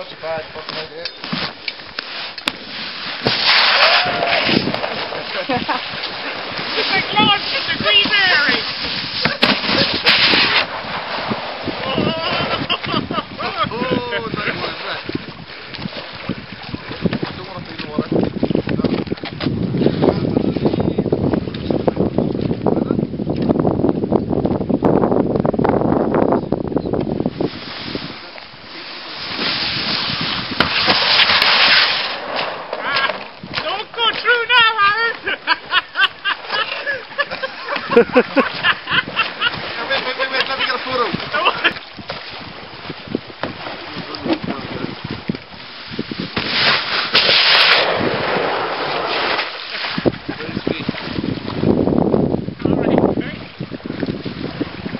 bad fucking idea. It's like launch in the green area! Oh, that was that. I don't want to feel the water. Don't go through now, Aaron!